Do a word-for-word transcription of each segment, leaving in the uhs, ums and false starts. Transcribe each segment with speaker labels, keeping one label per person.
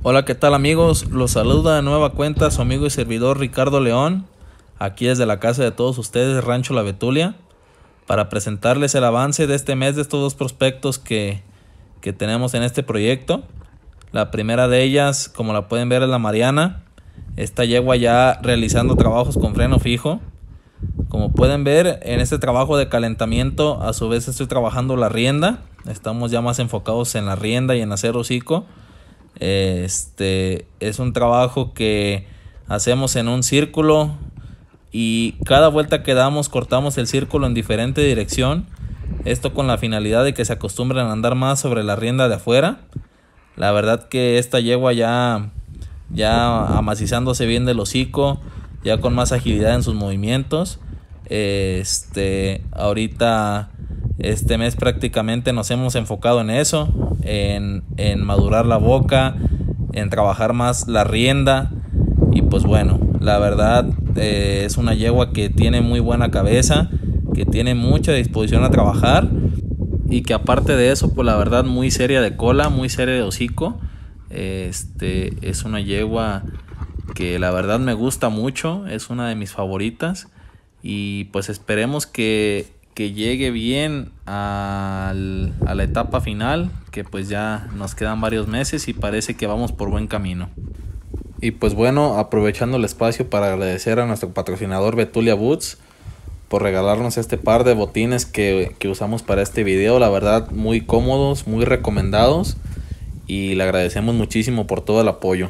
Speaker 1: Hola, ¿qué tal amigos? Los saluda de nueva cuenta su amigo y servidor Ricardo León, aquí desde la casa de todos ustedes, Rancho La Betulia, para presentarles el avance de este mes de estos dos prospectos que, que tenemos en este proyecto. La primera de ellas, como la pueden ver, es la Mariana. Esta yegua ya realizando trabajos con freno fijo. Como pueden ver, en este trabajo de calentamiento, a su vez estoy trabajando la rienda. Estamos ya más enfocados en la rienda y en hacer hocico. Este es un trabajo que hacemos en un círculo y cada vuelta que damos cortamos el círculo en diferente dirección. Esto con la finalidad de que se acostumbren a andar más sobre la rienda de afuera. La verdad que esta yegua ya, ya amacizándose bien del hocico, ya con más agilidad en sus movimientos. Este, ahorita este mes prácticamente nos hemos enfocado en eso, en, en madurar la boca, en trabajar más la rienda. Y pues bueno, la verdad eh, es una yegua que tiene muy buena cabeza, que tiene mucha disposición a trabajar y que aparte de eso, pues la verdad muy seria de cola, muy seria de hocico. Este es una yegua que la verdad me gusta mucho, es una de mis favoritas y pues esperemos que, que llegue bien al, a la etapa final, que pues ya nos quedan varios meses y parece que vamos por buen camino. Y pues bueno, aprovechando el espacio para agradecer a nuestro patrocinador Betulia Boots por regalarnos este par de botines que, que usamos para este video. La verdad muy cómodos, muy recomendados y le agradecemos muchísimo por todo el apoyo.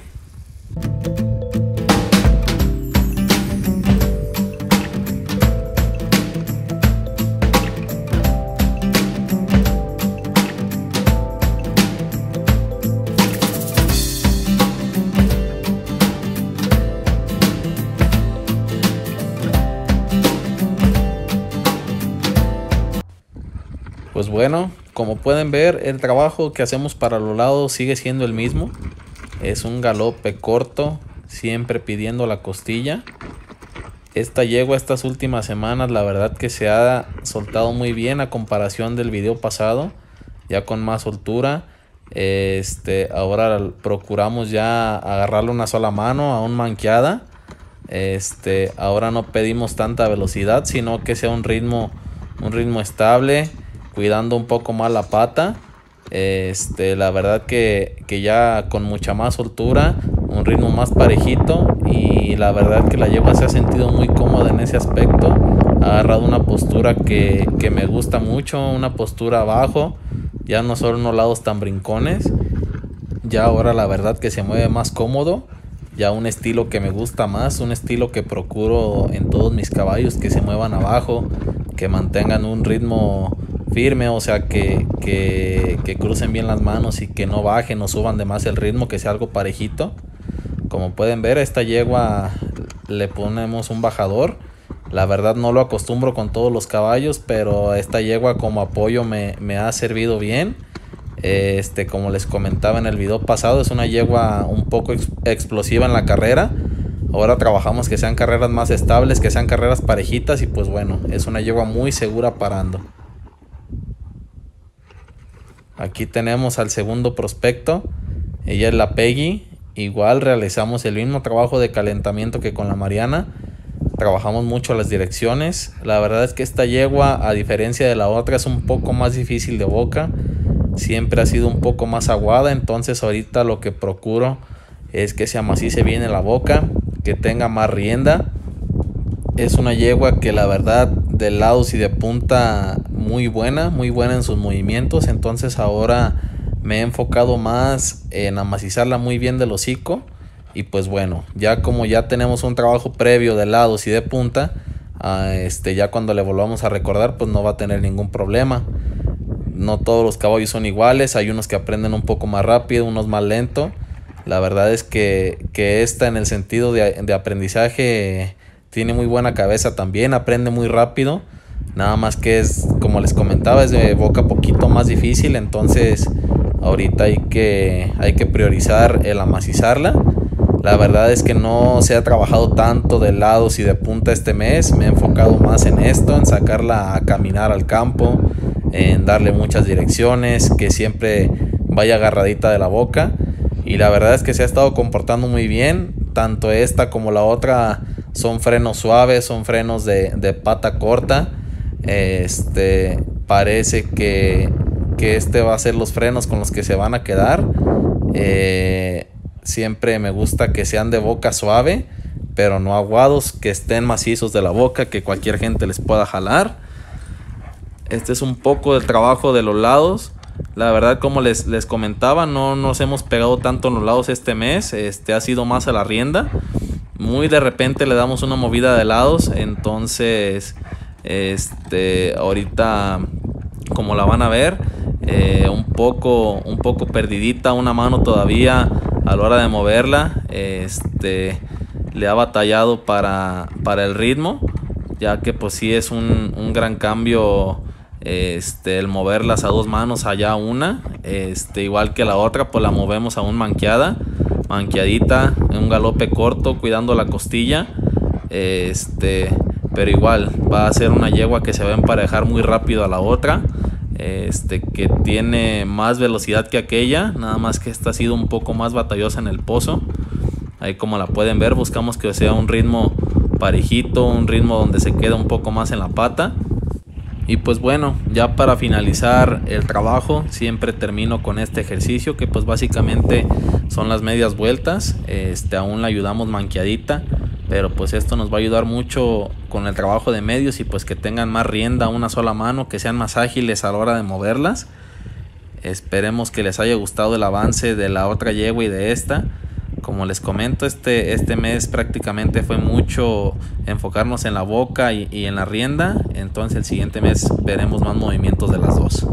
Speaker 1: Pues bueno, como pueden ver, el trabajo que hacemos para los lados sigue siendo el mismo. Es un galope corto, siempre pidiendo la costilla. Esta yegua estas últimas semanas la verdad que se ha soltado muy bien a comparación del video pasado, ya con más soltura. Este, ahora procuramos ya agarrarle una sola mano, aún manqueada. Este, ahora no pedimos tanta velocidad, sino que sea un ritmo, un ritmo estable, cuidando un poco más la pata. Este, la verdad que, que ya con mucha más soltura, un ritmo más parejito y la verdad que la yegua se ha sentido muy cómoda en ese aspecto. Ha agarrado una postura que, que me gusta mucho, una postura abajo, ya no son unos lados tan brincones. Ya ahora la verdad que se mueve más cómodo, ya un estilo que me gusta más, un estilo que procuro en todos mis caballos, que se muevan abajo, que mantengan un ritmo firme, o sea que, que, que crucen bien las manos y que no bajen o suban de más el ritmo, que sea algo parejito. Como pueden ver, a esta yegua le ponemos un bajador. La verdad no lo acostumbro con todos los caballos, pero esta yegua como apoyo me, me ha servido bien. Este, como les comentaba en el video pasado, es una yegua un poco ex explosiva en la carrera. Ahora trabajamos que sean carreras más estables, que sean carreras parejitas y pues bueno, es una yegua muy segura parando. Aquí tenemos al segundo prospecto, ella es la Peggy. Igual realizamos el mismo trabajo de calentamiento que con la Mariana. Trabajamos mucho las direcciones. La verdad es que esta yegua, a diferencia de la otra, es un poco más difícil de boca. Siempre ha sido un poco más aguada, entonces ahorita lo que procuro es que se amacice bien en la boca, que tenga más rienda. Es una yegua que la verdad de lados y de punta muy buena, muy buena en sus movimientos. Entonces ahora me he enfocado más en amacizarla muy bien del hocico. Y pues bueno, ya como ya tenemos un trabajo previo de lados y de punta, uh, este, ya cuando le volvamos a recordar pues no va a tener ningún problema. No todos los caballos son iguales, hay unos que aprenden un poco más rápido, unos más lento. La verdad es que, que esta en el sentido de, de aprendizaje tiene muy buena cabeza también, aprende muy rápido. Nada más que es, como les comentaba, es de boca poquito más difícil. Entonces ahorita hay que, hay que priorizar el amacizarla. La verdad es que no se ha trabajado tanto de lados y de punta este mes. Me he enfocado más en esto, en sacarla a caminar al campo, en darle muchas direcciones, que siempre vaya agarradita de la boca. y la verdad es que se ha estado comportando muy bien. Tanto esta como la otra son frenos suaves, son frenos de, de pata corta. Este parece que, que este va a ser los frenos con los que se van a quedar. Eh, siempre me gusta que sean de boca suave, pero no aguados, que estén macizos de la boca, que cualquier gente les pueda jalar. Este es un poco del trabajo de los lados. La verdad, como les, les comentaba, no nos hemos pegado tanto en los lados este mes. Este ha sido más a la rienda. Muy de repente le damos una movida de lados. Entonces, este ahorita, como la van a ver, eh, un poco, un poco perdidita, una mano todavía a la hora de moverla. Este le ha batallado para, para el ritmo, ya que pues sí es un, un gran cambio. Este, el moverlas a dos manos allá una, este, igual que la otra, pues la movemos aún manqueada, manqueadita, en un galope corto, cuidando la costilla. Este, pero igual va a ser una yegua que se va a emparejar muy rápido a la otra. Este, que tiene más velocidad que aquella, nada más que esta ha sido un poco más batallosa en el pozo. Ahí, como la pueden ver, buscamos que sea un ritmo parejito, un ritmo donde se queda un poco más en la pata. Y pues bueno, ya para finalizar el trabajo siempre termino con este ejercicio, que pues básicamente son las medias vueltas. Este, aún la ayudamos manqueadita, pero pues esto nos va a ayudar mucho con el trabajo de medios, y pues que tengan más rienda a una sola mano, que sean más ágiles a la hora de moverlas. Esperemos que les haya gustado el avance de la otra yegua y de esta. Como les comento, este, este mes prácticamente fue mucho enfocarnos en la boca y, y en la rienda. Entonces el siguiente mes veremos más movimientos de las dos.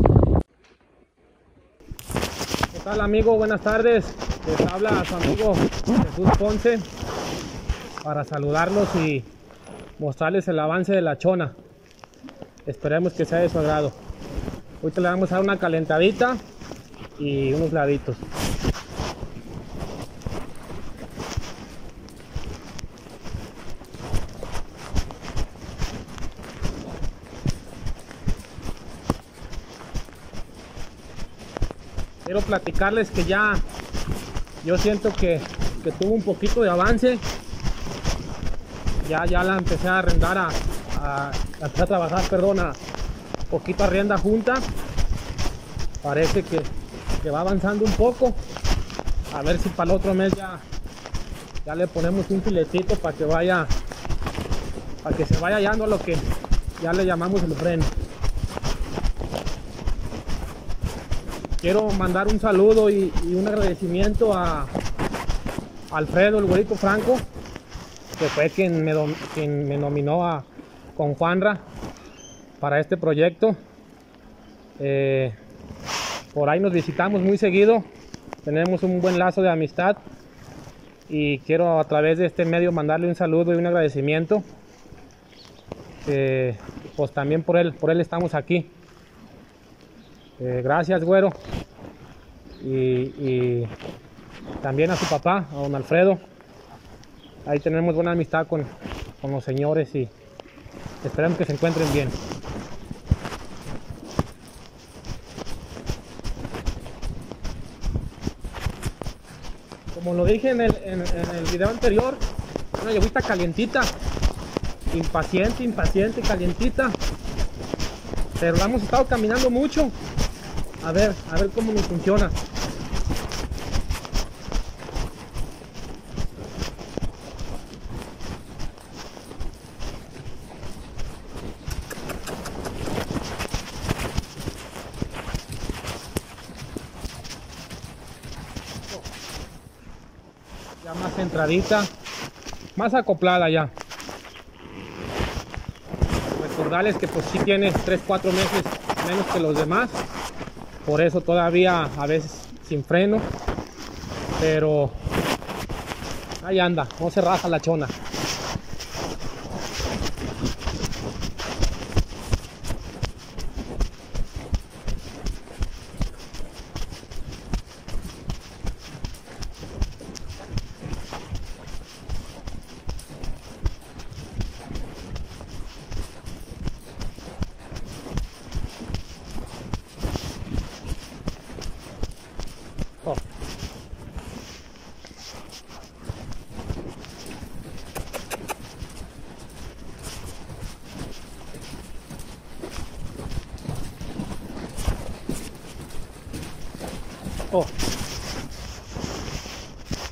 Speaker 2: ¿Qué tal, amigo? Buenas tardes. Les habla su amigo Jesús Ponce para saludarlos y mostrarles el avance de la chona. Esperemos que sea de su agrado. Ahorita le vamos a dar una calentadita y unos laditos. Quiero platicarles que ya yo siento que, que tuvo un poquito de avance. Ya, ya la empecé a arrendar a, a, a, empecé a trabajar, perdón, a poquito a rienda junta. Parece que, que va avanzando un poco. A ver si para el otro mes ya, ya le ponemos un filetito para que vaya, para que se vaya hallando lo que ya le llamamos el freno. Quiero mandar un saludo y, y un agradecimiento a Alfredo, el güerito Franco, que fue quien me, dom, quien me nominó a, con Juanra para este proyecto. Eh, por ahí nos visitamos muy seguido, tenemos un buen lazo de amistad, y quiero a través de este medio mandarle un saludo y un agradecimiento. Eh, pues también por él, por él estamos aquí. Eh, gracias, güero, y, y también a su papá, a don Alfredo. Ahí tenemos buena amistad con, con los señores y esperamos que se encuentren bien. Como lo dije en el, en, en el video anterior, una yeguita calientita, impaciente, impaciente, calientita, pero la hemos estado caminando mucho. A ver, a ver cómo nos funciona. Ya más centradita, más acoplada ya. Recordarles que pues sí tiene tres cuatro meses menos que los demás. Por eso todavía a veces sin freno, pero ahí anda, no se raja la chona.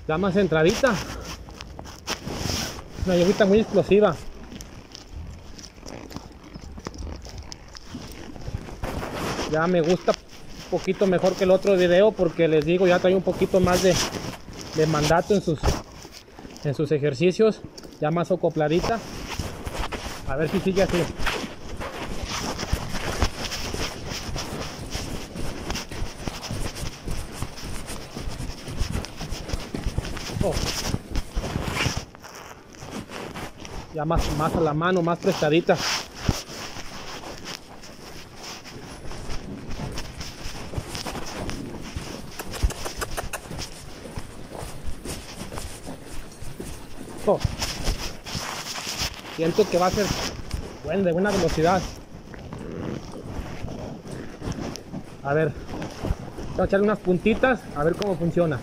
Speaker 2: ya más centradita. Una yeguita muy explosiva. Ya me gusta un poquito mejor que el otro video, porque les digo, ya trae un poquito más de, de mandato en sus, en sus ejercicios, ya más acopladita. A ver si sigue así. Oh. Ya más, más a la mano, más prestadita. Oh. Siento que va a ser bueno, de buena velocidad. A ver, voy a echarle unas puntitas a ver cómo funciona.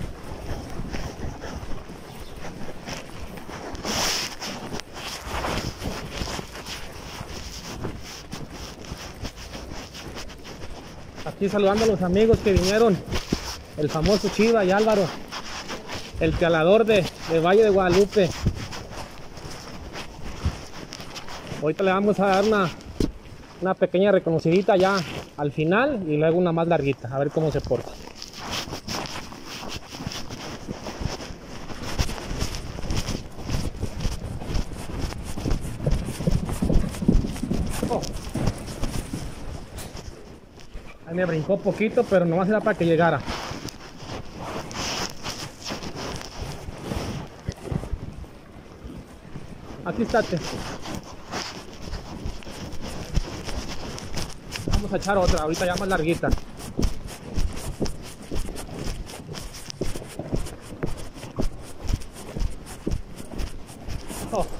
Speaker 2: Aquí saludando a los amigos que vinieron, el famoso Chiva y Álvaro, el pialador de, de Valle de Guadalupe. Ahorita le vamos a dar una, una pequeña reconocidita ya al final y luego una más larguita, a ver cómo se porta. Oh. Ahí me brincó poquito, pero nomás era para que llegara. Aquí estate. Vamos a echar otra, ahorita ya más larguita. Oh.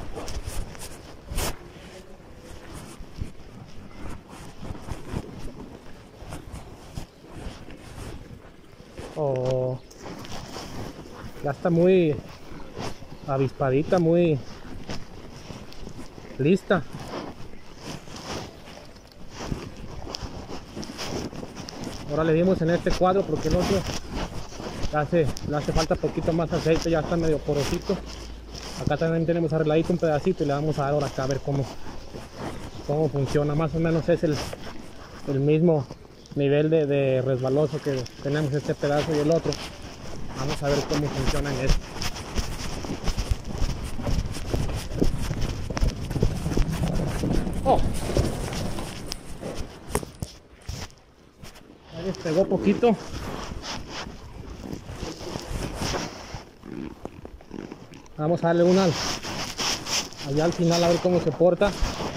Speaker 2: Oh. Ya está muy avispadita, muy lista. Ahora le dimos en este cuadro porque el otro ya hace, le hace falta poquito más aceite, ya está medio porosito. Acá también tenemos arregladito un pedacito y le vamos a dar ahora acá a ver cómo, cómo funciona. Más o menos es el, el mismo nivel de, de resbaloso que tenemos este pedazo y el otro. Vamos a ver cómo funciona en este. Oh. Ahí despegó poquito. Vamos a darle una allá al final a ver cómo se porta.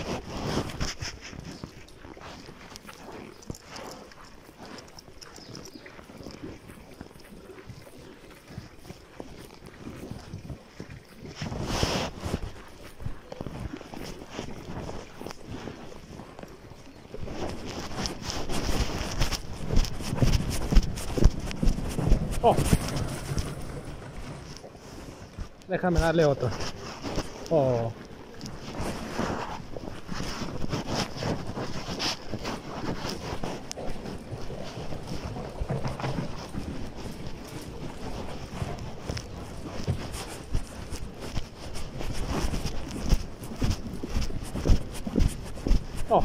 Speaker 2: Oh. Déjame darle otro. Oh. Oh.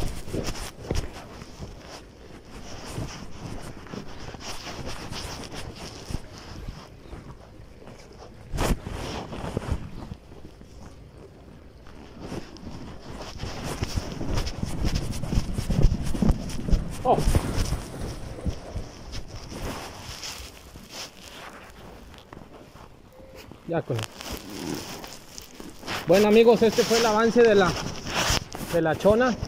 Speaker 2: Oh. Ya con esto. Bueno amigos, este fue el avance de la de la chona.